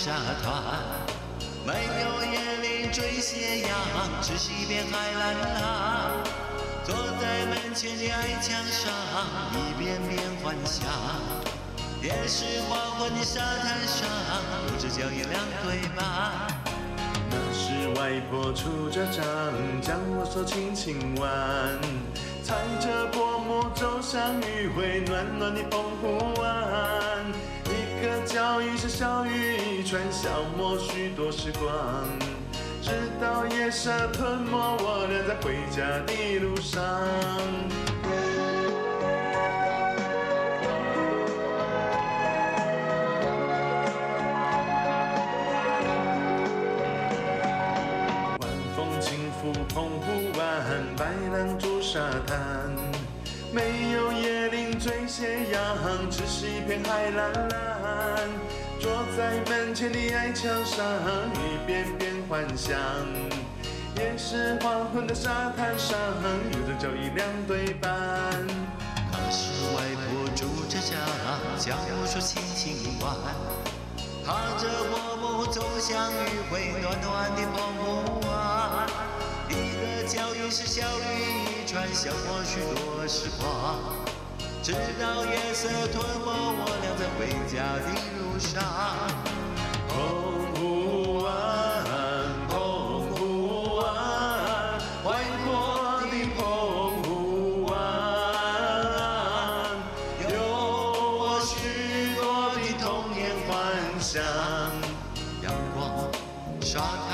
沙滩，没有椰林缀斜阳，只是一片海蓝蓝。坐在门前的矮墙上，一遍遍幻想。也是黄昏的沙滩上，有着脚印两对半。 那是外婆出着帐，将我手轻轻挽，踩着薄暮走向余晖暖暖的澎湖湾。一个脚印是小雨一串，消磨许多时光，直到夜色吞没我俩在回家的路上。澎湖湾，白浪逐沙滩，没有椰林缀斜阳，只是一片海蓝蓝。坐在门前的矮墙上，一遍遍幻想。也是黄昏的沙滩上，有着脚印两对半。 那是外婆拄着杖，将我手轻轻挽，踏着薄暮走向余晖暖暖的澎湖湾。一个脚印是小雨一串，消磨许多时光，直到夜色吞没我俩在回家的路上。 澎湖湾，澎湖湾，外婆的澎湖湾，有我许多的童年幻想。 阳光，沙滩。